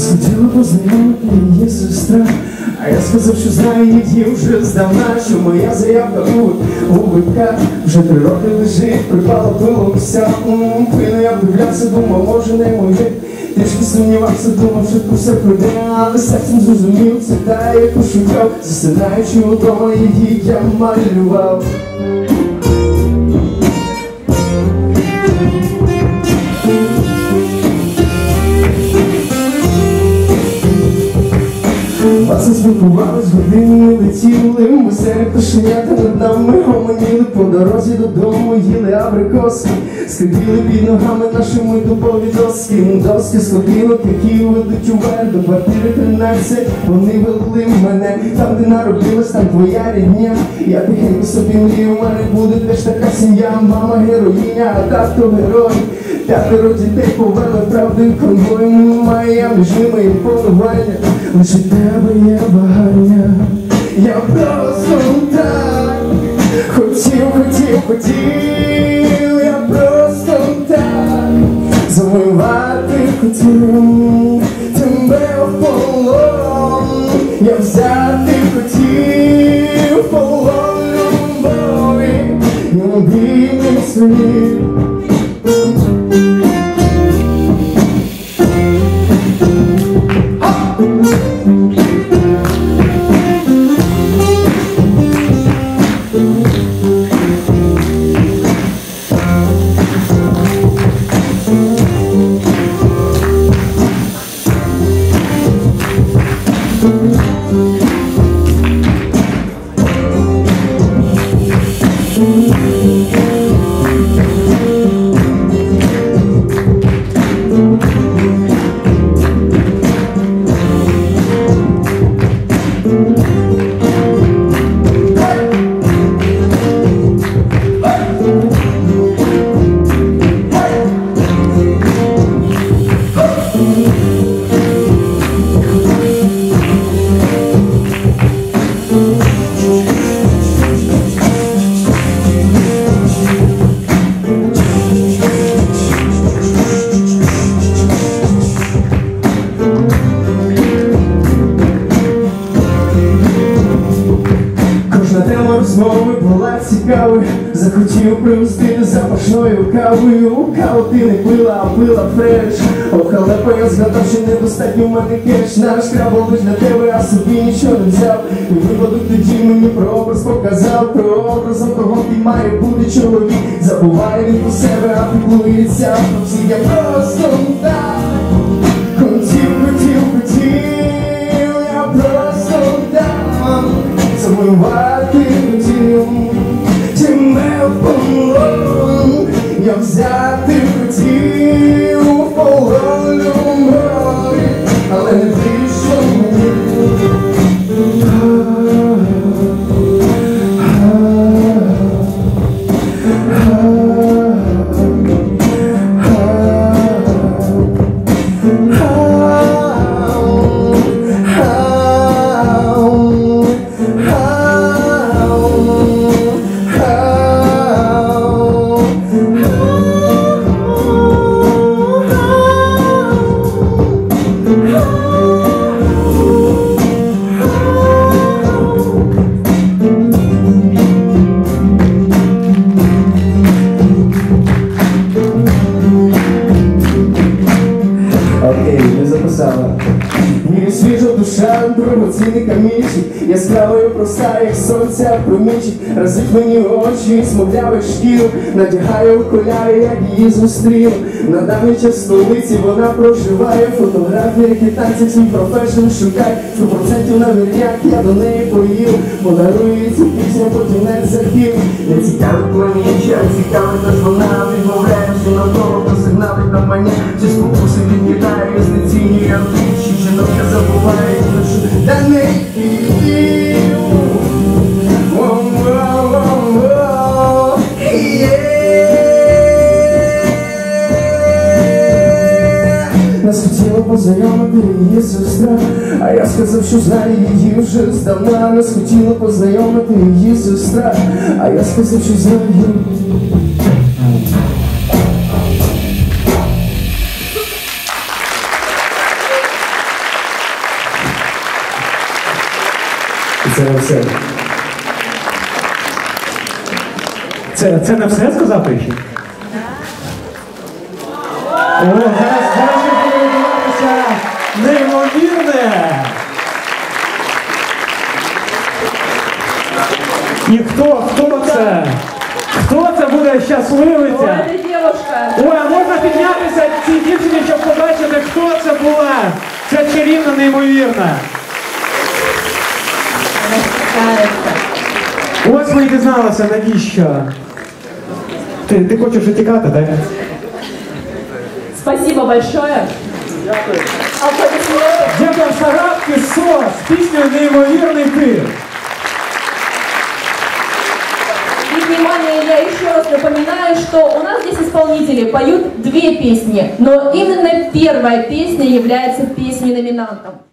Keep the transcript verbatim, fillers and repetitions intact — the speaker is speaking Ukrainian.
Хотіла познайомити її сестра, а я сказав, що знаю її вже здавна, що моя заявка у губиках вже три роки лежить, припала пилом вся. Пильно я вдивлявся, думав, може не моє. Трішки сумнівався, думав, що все пройде, але серцем зрозумів, це та, яку шукав. Засинаючи удома її я малював. Власне спілкувались, години летіли, ми серед пташенята над нами гомоніли. По дорозі додому їли абрикоски, скрипіли під ногами нашими дубові доски. Доски сходинок, які ведуть уверх до квартири тринадцять. Вони вели мене там, де народилась, там твоя рідня. Я тихенько собі мрію, у мене буде теж така сім'я. Мама героїня, а тато герой. П'ятеро дітей повели правдою конвоєм. Немає я між ними і полювання, лише тебе є багання. Я просто так хотів, хотів, хотів. Я просто так завоювати хотів тебе в полон. Я взяти хотів полон любові і обійми свої. Розмови була цікавою, захотів привезти запашною кавою. Каву ти не пила, а пила фреш. Ох, халепа, я згадав, що недостатньо в мене кеш. Наш краб лиш для тебе, а собі нічого не взяв. І випадок тоді мені про образ показав. Про образом того ти має бути чоловік. Забуває він про себе, а піклується про всіх. Я просто так хотів, хотів, хотів. Я просто так завоювати хотів тебе в полон. Я взяти хотів в полон любові, але не вийшло мені. Окей, не записала. Ні, свіжа душа, дорогоцінний камінчик, яскравою проста, як сонця промінчик. Разить мені очі, смуглявих шкіл, надягає окуляри, як її зустрів. На даний час столиці вона проживає, фотографії, китайців, свій профешн шукай. Сто процентів на вірняк, я до неї поїв, подарує цю пісню, потім не захів. Не цікавить мені, чи цікавить нас вона, відмовляємося на того, хто сигналить на мене. Ці спокуси від Китаю, я знецінюю амбіції, жінок я забуваю, що для неї пів. Нас хотіла познайомити її сестра, а я сказав, що знаю її вже здавна. Нас хотіла познайомити її сестра, а я сказав, що знаю. Це не все. Це, це не все сказав ти ще? О, зараз, зараз ще буде відбуватися неймовірне. І хто, хто це? Хто це буде щасливиця? Ой, это девушка. Ой, а можна піднятися цій дівчині, щоб побачити, хто це була? Це чарівна, неймовірна. Ось ми і дізналися, навіщо. Ти, ти хочеш утікати, так? Спасибо большое. Аплодисменты. Дякую, Саратки Сос з піснею «Неймовірний ти». И, внимание, я еще раз напоминаю, что у нас здесь исполнители поют две песни, но именно первая песня является песней номинантом.